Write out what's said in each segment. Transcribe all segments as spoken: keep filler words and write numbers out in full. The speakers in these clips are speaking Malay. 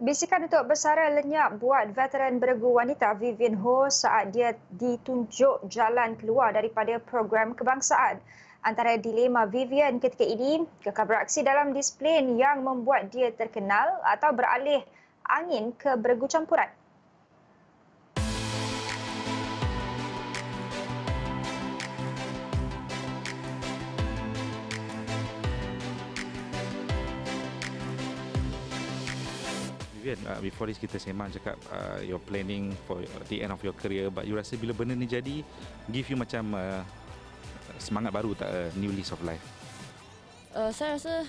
Bisikan untuk bersara lenyap buat veteran beregu wanita Vivian Ho saat dia ditunjuk jalan keluar daripada program kebangsaan. Antara dilema Vivian ketika ini, kekal beraksi dalam disiplin yang membuat dia terkenal atau beralih angin ke beregu campuran. Vivian, uh, before this kita sembang cakap uh, you're planning for the end of your career, but you rasa bila benda ni jadi give you macam uh, semangat baru tak, uh, new lease of life? Uh, saya rasa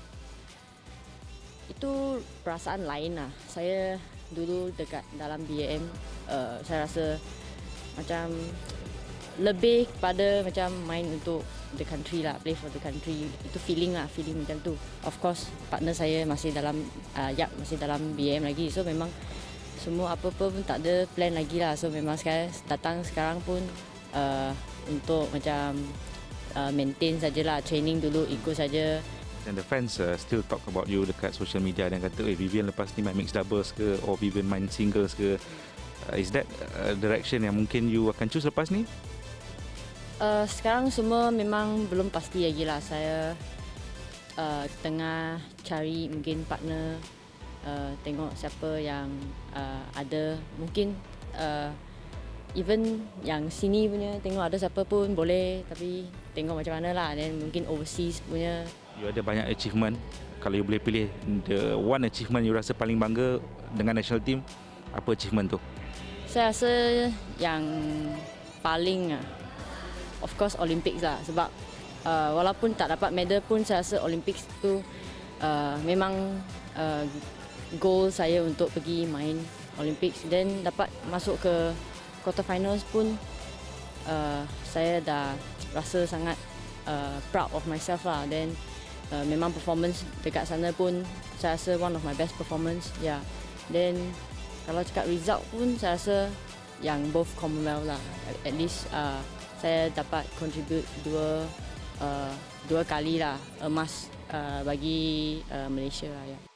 itu perasaan lain lah. Saya dulu dekat dalam B A M, uh, saya rasa macam lebih pada macam main untuk the country lah, play for the country. Itu feeling lah, feeling macam tu. Of course, partner saya masih dalam, uh, yap, masih dalam B A M lagi. So memang semua apa-apa pun tak ada plan lagi lah. So memang sekarang datang sekarang pun uh, untuk macam uh, maintain sajalah, training dulu, ikut saja. And the fans uh, still talk about you dekat social media dan kata, eh Vivian lepas ni main mixed doubles ke, or Vivian main singles ke. Uh, is that uh, direction yang mungkin you akan choose lepas ni? Uh, sekarang semua memang belum pasti lagi lah. Saya uh, tengah cari mungkin partner, uh, tengok siapa yang uh, ada. Mungkin uh, even yang sini punya tengok ada siapa pun boleh, tapi tengok macam mana lah. Dan mungkin overseas punya. You ada banyak achievement. Kalau you boleh pilih the one achievement you rasa paling bangga dengan national team, apa achievement tu? Saya rasa yang paling of course Olympics lah, sebab uh, walaupun tak dapat medal pun saya rasa Olympics tu uh, memang uh, goal saya untuk pergi main Olympics, dan dapat masuk ke quarter finals pun uh, saya dah rasa sangat uh, proud of myself lah. Dan uh, memang performance dekat sana pun saya rasa one of my best performance ya. Yeah. Then kalau cakap result pun saya rasa yang both Commonwealth lah, at least uh, saya dapat contribute dua uh, dua kali lah emas uh, bagi uh, Malaysia lah ya.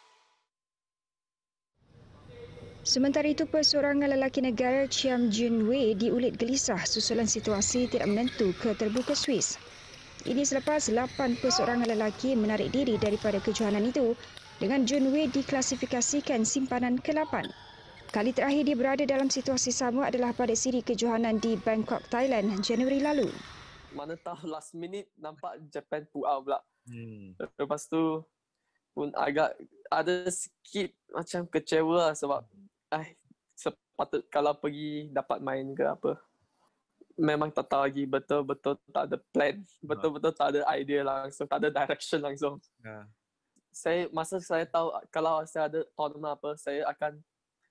Sementara itu, perseorangan lelaki negara Chiam Jun-wei diulit gelisah susulan situasi tidak menentu ke terbuka Swiss. Ini selepas lapan perseorangan lelaki menarik diri daripada kejohanan itu dengan Jun-wei diklasifikasikan simpanan ke lapan. Kali terakhir dia berada dalam situasi sama adalah pada siri kejohanan di Bangkok, Thailand, Januari lalu. Mana tahu last minute nampak Japan pull out pula. Hmm. Lepas tu pun agak ada sikit macam kecewa lah, sebab eh, sepatut kalau pergi dapat main ke apa. Memang tak tahu lagi, betul-betul tak ada plan. Betul-betul tak ada idea langsung, tak ada direction langsung. Yeah. Saya, masa saya tahu kalau saya ada tournament apa, saya akan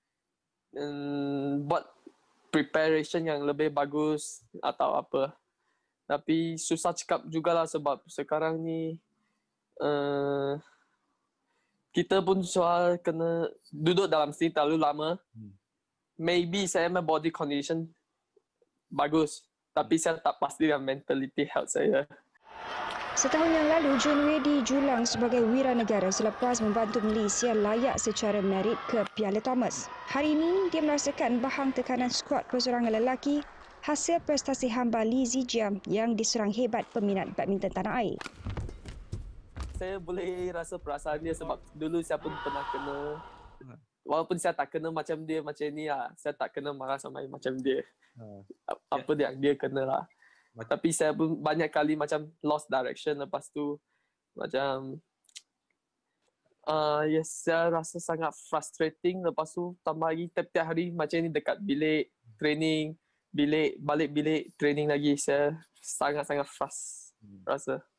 Um, buat preparation yang lebih bagus atau apa. Tapi susah cakap jugalah, sebab sekarang ni uh, kita pun soal kena duduk dalam sini terlalu lama. Hmm. Maybe saya my body condition bagus, tapi saya tak pasti dengan mentality health saya. Setahun yang lalu, Jun-wei dijulang sebagai wiranegara selepas membantu Malaysia layak secara merit ke Piala Thomas. Hari ini, dia merasakan bahang tekanan skuad perseorangan lelaki hasil prestasi hamba Lee Zijiam yang diserang hebat peminat badminton tanah air. Saya boleh rasa perasaan dia sebab dulu saya pun pernah kena, walaupun saya tak kena macam dia macam ni lah, saya tak kena marah sama macam dia. Apa yang dia kena lah. Tapi saya pun banyak kali macam lost direction, lepas tu macam uh, yes, saya rasa sangat frustrating. Lepas tu tambah lagi tiap-tiap hari macam ni dekat bilik training, bilik balik bilik training lagi, saya sangat-sangat frust rasa.